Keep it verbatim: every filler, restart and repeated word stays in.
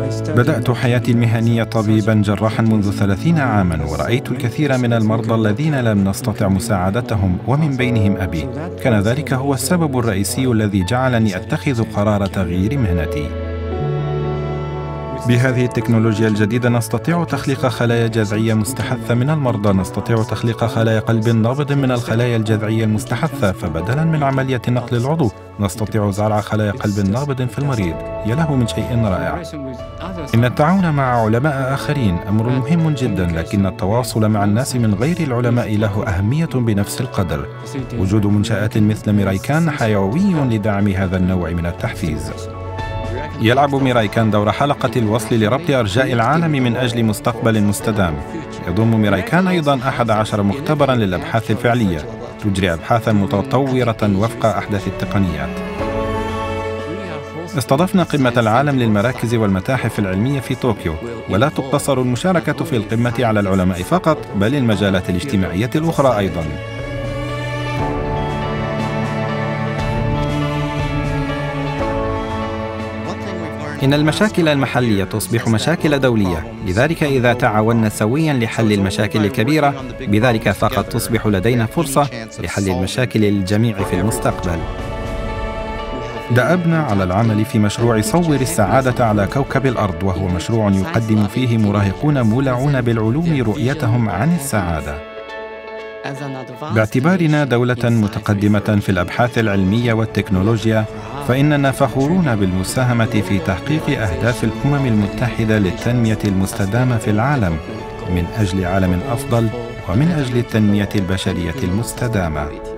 بدأت حياتي المهنية طبيباً جراحاً منذ ثلاثين عاماً، ورأيت الكثير من المرضى الذين لم نستطع مساعدتهم، ومن بينهم أبي. كان ذلك هو السبب الرئيسي الذي جعلني أتخذ قرار تغيير مهنتي. بهذه التكنولوجيا الجديدة نستطيع تخليق خلايا جذعية مستحثة من المرضى، نستطيع تخليق خلايا قلب نابض من الخلايا الجذعية المستحثة، فبدلاً من عملية نقل العضو نستطيع زرع خلايا قلب نابض في المريض. يا له من شيء رائع! إن التعاون مع علماء آخرين أمر مهم جداً، لكن التواصل مع الناس من غير العلماء له أهمية بنفس القدر. وجود منشآت مثل ميرايكان حيوي لدعم هذا النوع من التحفيز. يلعب ميرايكان دور حلقة الوصل لربط أرجاء العالم من أجل مستقبل مستدام. يضم ميرايكان أيضاً أحد عشر مختبراً للأبحاث الفعلية، تجري أبحاثاً متطورة وفق أحدث التقنيات. استضفنا قمة العالم للمراكز والمتاحف العلمية في طوكيو، ولا تقتصر المشاركة في القمة على العلماء فقط، بل المجالات الاجتماعية الأخرى أيضاً. إن المشاكل المحلية تصبح مشاكل دولية، لذلك إذا تعاوننا سوياً لحل المشاكل الكبيرة، بذلك فقط تصبح لدينا فرصة لحل المشاكل للجميع في المستقبل. دأبنا على العمل في مشروع صور السعادة على كوكب الأرض، وهو مشروع يقدم فيه مراهقون مولعون بالعلوم رؤيتهم عن السعادة. باعتبارنا دولة متقدمة في الأبحاث العلمية والتكنولوجيا، فإننا فخورون بالمساهمة في تحقيق أهداف الأمم المتحدة للتنمية المستدامة في العالم، من أجل عالم أفضل ومن أجل التنمية البشرية المستدامة.